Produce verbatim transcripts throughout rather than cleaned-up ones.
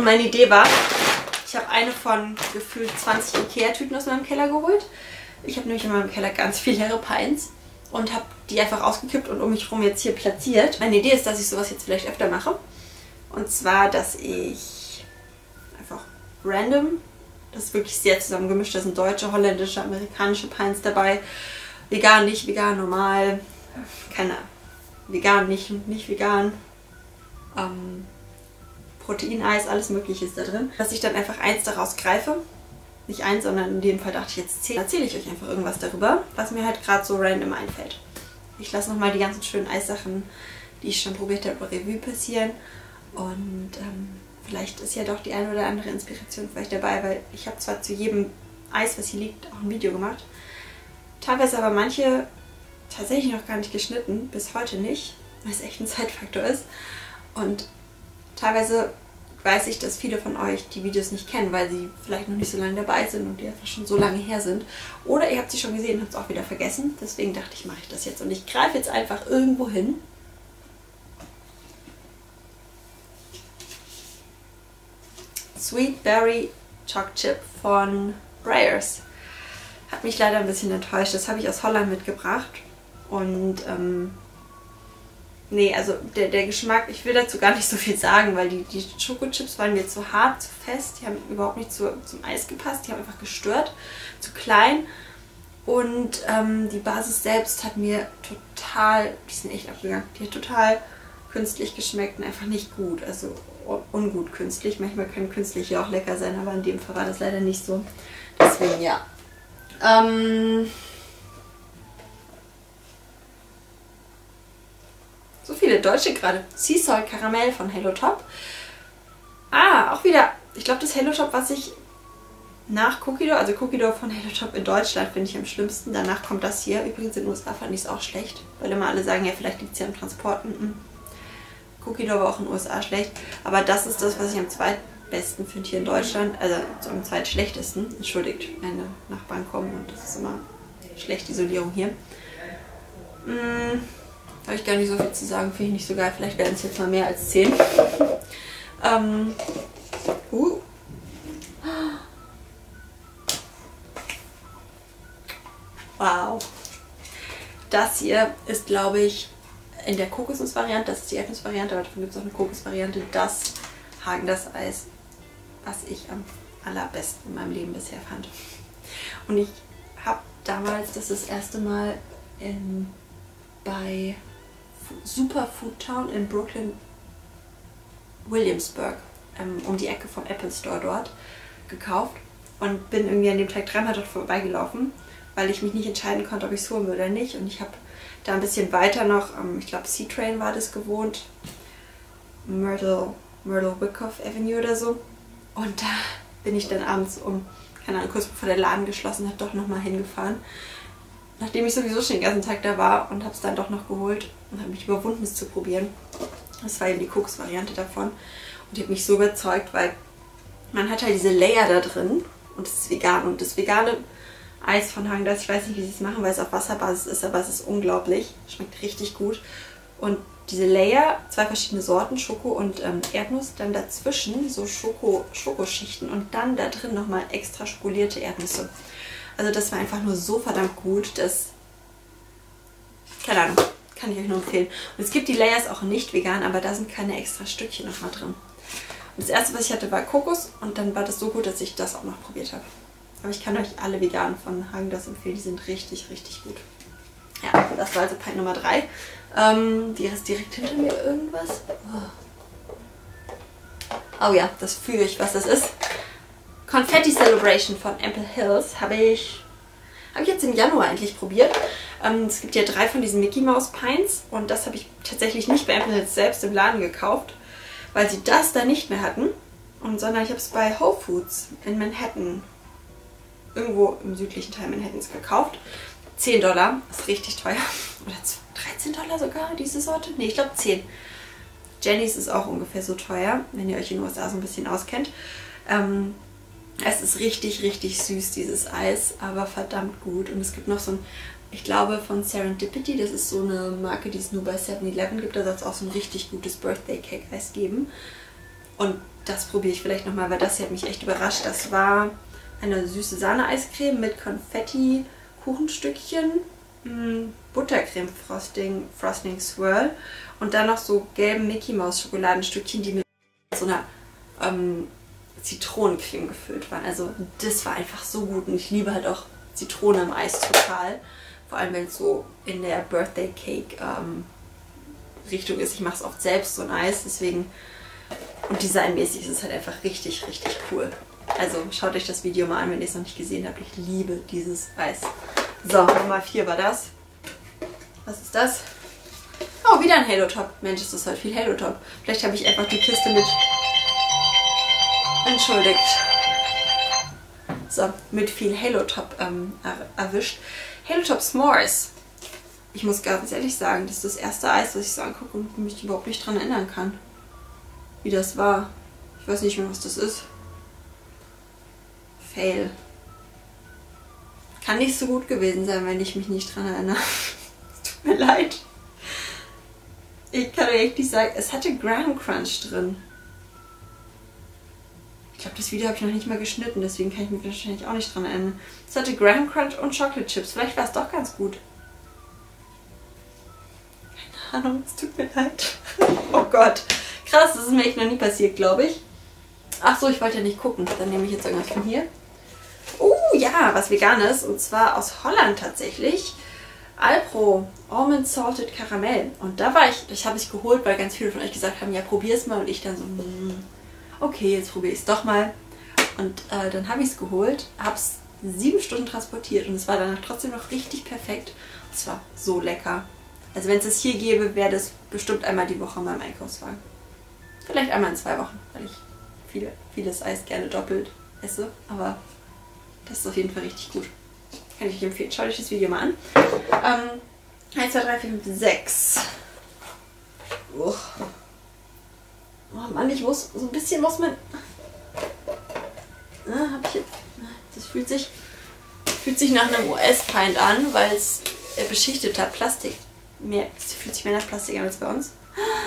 meine Idee war, ich habe eine von gefühlt zwanzig Ikea-Tüten aus meinem Keller geholt. Ich habe nämlich in meinem Keller ganz viele leere Pints und habe die einfach ausgekippt und um mich herum jetzt hier platziert. Meine Idee ist, dass ich sowas jetzt vielleicht öfter mache. Und zwar, dass ich einfach random, das ist wirklich sehr zusammengemischt, da sind deutsche, holländische, amerikanische Pints dabei. Vegan, nicht vegan, normal, keine vegan, nicht, nicht vegan. Ähm, Proteineis, alles mögliche ist da drin. Dass ich dann einfach eins daraus greife. Nicht eins, sondern in dem Fall dachte ich jetzt zehn. Erzähle ich euch einfach irgendwas darüber, was mir halt gerade so random einfällt. Ich lasse nochmal die ganzen schönen Eissachen, die ich schon probiert habe, Revue passieren. Und ähm, vielleicht ist ja doch die eine oder andere Inspiration für euch dabei, weil ich habe zwar zu jedem Eis, was hier liegt, auch ein Video gemacht. Teilweise aber manche tatsächlich noch gar nicht geschnitten, bis heute nicht, weil es echt ein Zeitfaktor ist. Und teilweise weiß ich, dass viele von euch die Videos nicht kennen, weil sie vielleicht noch nicht so lange dabei sind und die einfach schon so lange her sind. Oder ihr habt sie schon gesehen und habt es auch wieder vergessen. Deswegen dachte ich, mache ich das jetzt. Und ich greife jetzt einfach irgendwo hin. Sweet Berry Choc Chip von Breyers. Hat mich leider ein bisschen enttäuscht. Das habe ich aus Holland mitgebracht. Und ähm, nee, also der, der Geschmack, ich will dazu gar nicht so viel sagen, weil die, die Schokochips waren mir zu hart, zu fest. Die haben überhaupt nicht zu, zum Eis gepasst. Die haben einfach gestört. Zu klein. Und ähm, die Basis selbst hat mir total, die sind echt abgegangen, die hat total künstlich geschmeckt und einfach nicht gut. Also ungut künstlich. Manchmal können künstliche auch lecker sein, aber in dem Fall war das leider nicht so. Deswegen ja. Ähm so viele Deutsche gerade. Sea Salt Karamell von Hello Top. Ah, auch wieder, ich glaube das Hello Top, was ich nach Cookie Dough, also Cookie Dough von Hello Top in Deutschland finde ich am schlimmsten. Danach kommt das hier. Übrigens in den U S A fand ich es auch schlecht, weil immer alle sagen, ja vielleicht liegt es ja am Transport. Cookie Dough war auch in den U S A schlecht, aber das ist das, was ich am zweitbesten finde hier in Deutschland, also am zweitschlechtesten. Entschuldigt, meine Nachbarn kommen und das ist immer schlechte Isolierung hier. Hm, habe ich gar nicht so viel zu sagen, finde ich nicht so geil. Vielleicht werden es jetzt mal mehr als zehn. ähm, uh. Wow. Das hier ist, glaube ich, in der Kokosnuss-Variante, das ist die Erdnuss-Variante, aber davon gibt es auch eine Kokos-Variante, das Häagen-Dazs-Eis, was ich am allerbesten in meinem Leben bisher fand. Und ich habe damals, das ist das erste Mal in, bei Super Food Town in Brooklyn, Williamsburg, ähm, um die Ecke vom Apple Store dort, gekauft und bin irgendwie an dem Tag dreimal dort vorbeigelaufen, weil ich mich nicht entscheiden konnte, ob ich es holen will oder nicht. Und ich habe da ein bisschen weiter noch, ich glaube C-Train war das gewohnt, Myrtle, Myrtle Wyckoff Avenue oder so. Und da bin ich dann abends um, keine Ahnung, kurz bevor der Laden geschlossen hat, doch nochmal hingefahren. Nachdem ich sowieso schon den ganzen Tag da war und habe es dann doch noch geholt und habe mich überwunden, es zu probieren. Das war eben die Kokos-Variante davon. Und die hat mich so überzeugt, weil man hat halt diese Layer da drin und es ist vegan. Und das vegane Eis von Häagen-Dazs, ich weiß nicht, wie sie es machen, weil es auf Wasserbasis ist, aber es ist unglaublich. Schmeckt richtig gut. Und diese Layer, zwei verschiedene Sorten, Schoko und ähm, Erdnuss, dann dazwischen so Schoko, Schokoschichten und dann da drin nochmal extra schokolierte Erdnüsse. Also das war einfach nur so verdammt gut, dass, keine Ahnung, kann ich euch nur empfehlen. Und es gibt die Layers auch nicht vegan, aber da sind keine extra Stückchen nochmal drin. Und das erste, was ich hatte, war Kokos und dann war das so gut, dass ich das auch noch probiert habe. Aber ich kann euch alle veganen von Häagen-Dazs empfehlen, die sind richtig, richtig gut. Ja, das war also Pint Nummer drei. Ähm, hier ist direkt hinter mir irgendwas. Oh, oh ja, das fühle ich, was das ist. Confetti Celebration von Ample Hills habe ich, hab ich jetzt im Januar endlich probiert. Ähm, es gibt ja drei von diesen Mickey Mouse Pints und das habe ich tatsächlich nicht bei Ample Hills selbst im Laden gekauft, weil sie das da nicht mehr hatten, und, sondern ich habe es bei Whole Foods in Manhattan, irgendwo im südlichen Teil Manhattans, gekauft. zehn Dollar, ist richtig teuer. Oder dreizehn Dollar sogar, diese Sorte? Ne, ich glaube zehn. Jenny's ist auch ungefähr so teuer, wenn ihr euch in den U S A so ein bisschen auskennt. Ähm, es ist richtig, richtig süß, dieses Eis, aber verdammt gut. Und es gibt noch so ein, ich glaube von Serendipity, das ist so eine Marke, die es nur bei seven eleven gibt. Da soll es auch so ein richtig gutes Birthday Cake Eis geben. Und das probiere ich vielleicht nochmal, weil das hier hat mich echt überrascht. Das war eine süße Sahne-Eiscreme mit Konfetti-Kuchenstückchen, Buttercreme-Frosting, Frosting Swirl und dann noch so gelben Mickey-Maus-Schokoladenstückchen, die mit so einer ähm, Zitronencreme gefüllt waren. Also das war einfach so gut und ich liebe halt auch Zitrone im Eis total. Vor allem, wenn es so in der Birthday Cake ähm, Richtung ist. Ich mache es oft selbst, so ein Eis, deswegen... Und designmäßig ist es halt einfach richtig, richtig cool. Also schaut euch das Video mal an, wenn ihr es noch nicht gesehen habt. Ich liebe dieses Eis. So, Nummer vier war das. Was ist das? Oh, wieder ein Halo Top. Mensch, ist das halt viel Halo Top. Vielleicht habe ich einfach die Kiste mit... Entschuldigt. So, mit viel Halo Top ähm, er erwischt. Halo Top S'mores. Ich muss ganz ehrlich sagen, das ist das erste Eis, was ich so angucke und mich überhaupt nicht dran erinnern kann. Wie das war. Ich weiß nicht mehr, was das ist. Fail. Kann nicht so gut gewesen sein, wenn ich mich nicht dran erinnere. Es tut mir leid. Ich kann euch echt nicht sagen, es hatte Graham Crunch drin. Ich glaube, das Video habe ich noch nicht mal geschnitten, deswegen kann ich mich wahrscheinlich auch nicht dran erinnern. Es hatte Graham Crunch und Chocolate Chips. Vielleicht war es doch ganz gut. Keine Ahnung, es tut mir leid. Oh Gott. Krass, das ist mir echt noch nie passiert, glaube ich. Ach so, ich wollte ja nicht gucken. Dann nehme ich jetzt irgendwas von hier. Oh ja, was Veganes. Und zwar aus Holland tatsächlich. Alpro Almond Salted Caramel. Und da war ich, das habe ich geholt, weil ganz viele von euch gesagt haben, ja, probier's mal. Und ich dann so, mm, okay, jetzt probiere ich es doch mal. Und äh, dann habe ich es geholt, habe es sieben Stunden transportiert. Und es war danach trotzdem noch richtig perfekt. Es war so lecker. Also wenn es das hier gäbe, wäre das bestimmt einmal die Woche in meinem Einkaufswagen. Vielleicht einmal in zwei Wochen, weil ich viele, vieles Eis gerne doppelt esse. Aber das ist auf jeden Fall richtig gut. Kann ich euch empfehlen. Schaut euch das Video mal an. Ähm, eins, zwei, drei, vier, fünf, sechs. Oh. Oh Mann, ich muss, so ein bisschen muss man... Ah, hab ich jetzt... Das fühlt sich, fühlt sich nach einem U S-Pint an, weil es beschichteter Plastik... Mehr, das fühlt sich mehr nach Plastik an als bei uns.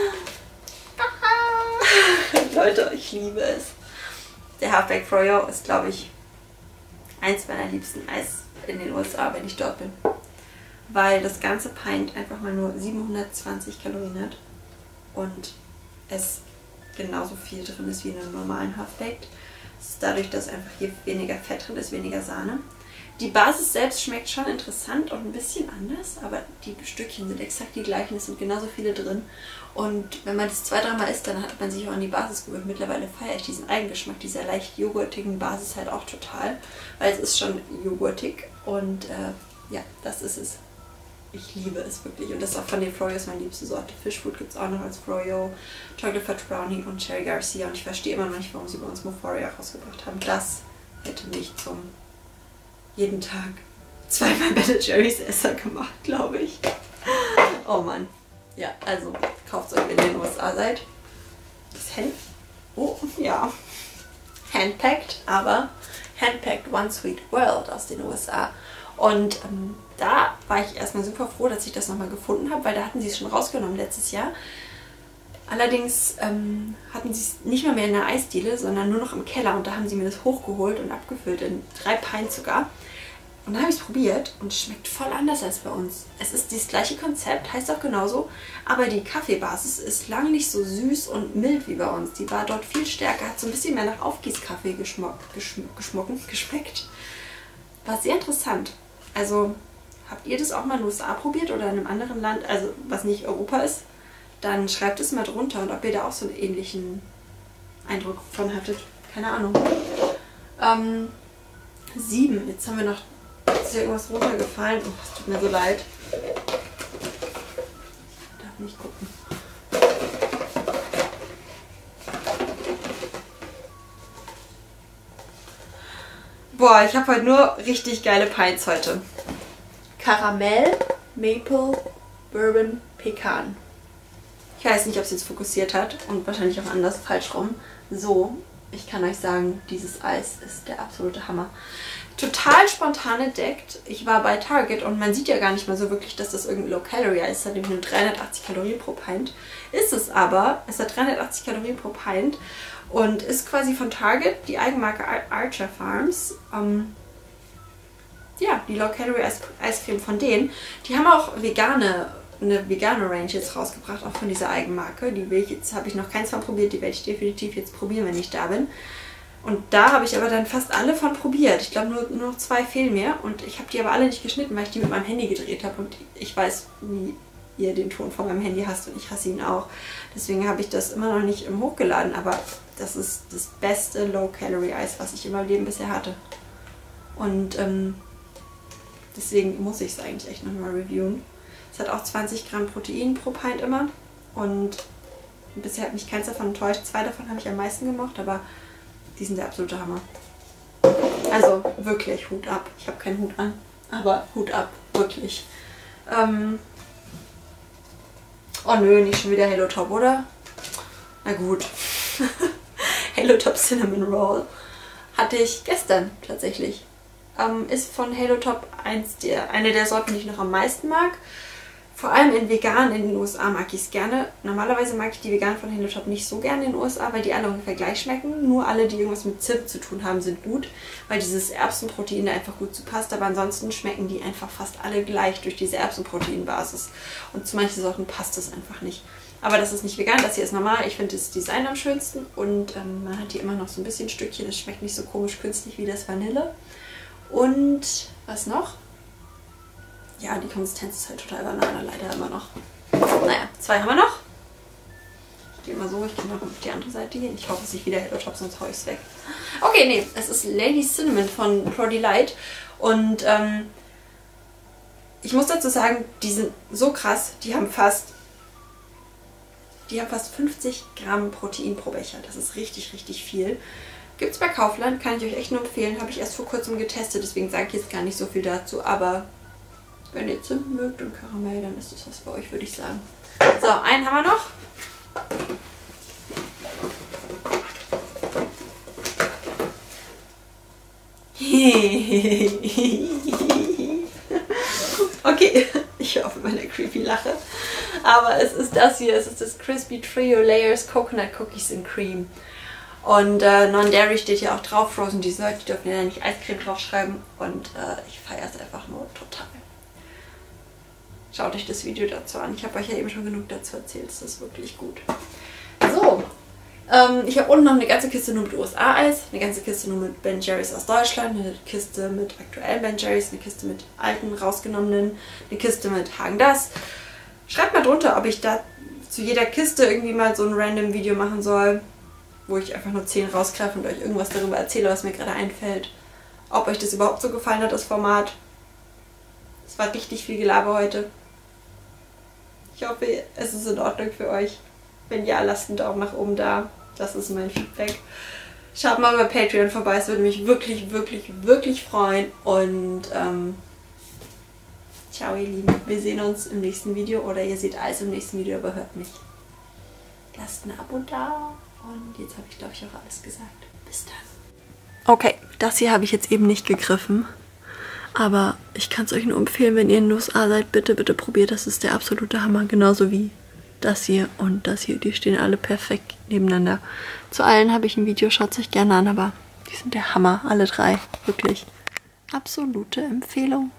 Leute, ich liebe es. Der Halfback Froyo ist, glaube ich, eins meiner liebsten Eis in den U S A, wenn ich dort bin. Weil das ganze Pint einfach mal nur siebenhundertzwanzig Kalorien hat und es genauso viel drin ist wie in einem normalen Half-Baked. Das ist dadurch, dass einfach hier weniger Fett drin ist, weniger Sahne. Die Basis selbst schmeckt schon interessant und ein bisschen anders, aber die Stückchen sind exakt die gleichen, es sind genauso viele drin. Und wenn man das zwei, dreimal isst, dann hat man sich auch an die Basis gewöhnt. Mittlerweile feiere ich diesen Eigengeschmack dieser leicht joghurtigen Basis halt auch total, weil es ist schon joghurtig und äh, ja, das ist es. Ich liebe es wirklich und das ist auch von den Froyos meine liebste Sorte. Fishfood gibt es auch noch als Froyo, Chocolate Fudge Brownie und Cherry Garcia und ich verstehe immer noch nicht, warum sie bei uns Moforia rausgebracht haben. Das hätte mich zum jeden Tag zweimal Ben Jerry's Esser gemacht, glaube ich. Oh Mann. Ja, also kauft es euch, wenn ihr in den U S A seid. Das Hand... Oh, ja. Handpacked, aber Handpacked One Sweet World aus den U S A. Und ähm, da war ich erstmal super froh, dass ich das nochmal gefunden habe, weil da hatten sie es schon rausgenommen letztes Jahr. Allerdings ähm, hatten sie es nicht mehr, mehr in der Eisdiele, sondern nur noch im Keller und da haben sie mir das hochgeholt und abgefüllt, in drei Pints sogar. Und dann habe ich es probiert und es schmeckt voll anders als bei uns. Es ist das gleiche Konzept, heißt auch genauso, aber die Kaffeebasis ist lang nicht so süß und mild wie bei uns. Die war dort viel stärker, hat so ein bisschen mehr nach Aufgießkaffee geschmockt, geschmucken, geschmeckt. War sehr interessant. Also habt ihr das auch mal in den U S A probiert oder in einem anderen Land, also was nicht Europa ist? Dann schreibt es mal drunter und ob ihr da auch so einen ähnlichen Eindruck von hattet. Keine Ahnung. Ähm, sieben. Jetzt haben wir noch... Ist hier irgendwas runtergefallen? Oh, es tut mir so leid. Ich darf nicht gucken. Boah, ich habe heute nur richtig geile Pints heute. Karamell, Maple, Bourbon, Pekan. Ich weiß nicht, ob es jetzt fokussiert hat und wahrscheinlich auch anders, falsch rum. So, ich kann euch sagen, dieses Eis ist der absolute Hammer. Total spontan entdeckt. Ich war bei Target und man sieht ja gar nicht mehr so wirklich, dass das irgendein Low-Calorie-Eis hat, nämlich nur dreihundertachtzig Kalorien pro Pint. Ist es aber. Es hat dreihundertachtzig Kalorien pro Pint und ist quasi von Target, die Eigenmarke Archer Farms. Ähm, ja, die Low-Calorie-Eiscreme von denen. Die haben auch vegane, eine vegane Range jetzt rausgebracht, auch von dieser Eigenmarke. Die will ich jetzt, habe ich noch keins von probiert, die werde ich definitiv jetzt probieren, wenn ich da bin. Und da habe ich aber dann fast alle von probiert. Ich glaube, nur, nur noch zwei fehlen mir. Und ich habe die aber alle nicht geschnitten, weil ich die mit meinem Handy gedreht habe. Und ich weiß, wie ihr den Ton von meinem Handy hasst und ich hasse ihn auch. Deswegen habe ich das immer noch nicht im hochgeladen. Aber das ist das beste Low-Calorie-Eis, was ich in meinem Leben bisher hatte. Und ähm, deswegen muss ich es eigentlich echt nochmal reviewen. Es hat auch zwanzig Gramm Protein pro Pint immer. Und bisher hat mich keins davon enttäuscht. Zwei davon habe ich am meisten gemocht, aber die sind der absolute Hammer. Also wirklich Hut ab. Ich habe keinen Hut an, aber Hut ab, wirklich. Ähm oh nö, nicht schon wieder Halo Top, oder? Na gut. Halo Top Cinnamon Roll hatte ich gestern tatsächlich. Ähm, ist von Halo Top eins der, eine der Sorten, die ich noch am meisten mag. Vor allem in vegan in den U S A mag ich es gerne. Normalerweise mag ich die vegan von Halo Top nicht so gerne in den U S A, weil die alle ungefähr gleich schmecken. Nur alle, die irgendwas mit Zimt zu tun haben, sind gut, weil dieses Erbsenprotein da einfach gut zu passt. Aber ansonsten schmecken die einfach fast alle gleich durch diese Erbsenproteinbasis. Und zu manchen Sorten passt das einfach nicht. Aber das ist nicht vegan, das hier ist normal. Ich finde das Design am schönsten und ähm, man hat hier immer noch so ein bisschen Stückchen. Das schmeckt nicht so komisch künstlich wie das Vanille. Und was noch? Ja, die Konsistenz ist halt total Banane, leider immer noch. Naja, zwei haben wir noch. Ich gehe mal so, ich kann mal auf die andere Seite gehen. Ich hoffe, es ist nicht wieder Halo Top, sonst haue ich es weg. Okay, nee, es ist Lady Cinnamon von Pro Delight. Und ähm, ich muss dazu sagen, die sind so krass, die haben fast, die haben fast fünfzig Gramm Protein pro Becher. Das ist richtig, richtig viel. Gibt es bei Kaufland, kann ich euch echt nur empfehlen. Habe ich erst vor kurzem getestet, deswegen sage ich jetzt gar nicht so viel dazu, aber wenn ihr Zimt mögt und Karamell, dann ist das was für euch, würde ich sagen. So, einen haben wir noch. Okay, ich höre auf über eine creepy Lache. Aber es ist das hier, es ist das Crispy Trio Layers Coconut Cookies in Cream. Und äh, Non-Dairy steht hier auch drauf, Frozen Dessert, die dürfen ja nicht Eiscreme draufschreiben. Und äh, ich feiere es einfach nur total. Schaut euch das Video dazu an. Ich habe euch ja eben schon genug dazu erzählt. Es ist wirklich gut. So, ähm, ich habe unten noch eine ganze Kiste nur mit U S A-Eis, eine ganze Kiste nur mit Ben Jerry's aus Deutschland, eine Kiste mit aktuellen Ben Jerry's, eine Kiste mit alten rausgenommenen, eine Kiste mit Häagen-Dazs. Schreibt mal drunter, ob ich da zu jeder Kiste irgendwie mal so ein random Video machen soll, wo ich einfach nur zehn rausgreife und euch irgendwas darüber erzähle, was mir gerade einfällt. Ob euch das überhaupt so gefallen hat, das Format. Es war richtig viel Gelaber heute. Ich hoffe, es ist in Ordnung für euch. Wenn ja, lasst einen Daumen nach oben da. Das ist mein Feedback. Schaut mal bei Patreon vorbei. Es würde mich wirklich, wirklich, wirklich freuen. Und ähm, ciao ihr Lieben. Wir sehen uns im nächsten Video. Oder ihr seht alles im nächsten Video, aber hört mich. Lasst ein Abo da. Und jetzt habe ich, glaube ich, auch alles gesagt. Bis dann. Okay, das hier habe ich jetzt eben nicht gegriffen. Aber ich kann es euch nur empfehlen, wenn ihr in den U S A seid, bitte, bitte probiert. Das ist der absolute Hammer. Genauso wie das hier und das hier. Die stehen alle perfekt nebeneinander. Zu allen habe ich ein Video, schaut es euch gerne an, aber die sind der Hammer. Alle drei. Wirklich. Absolute Empfehlung.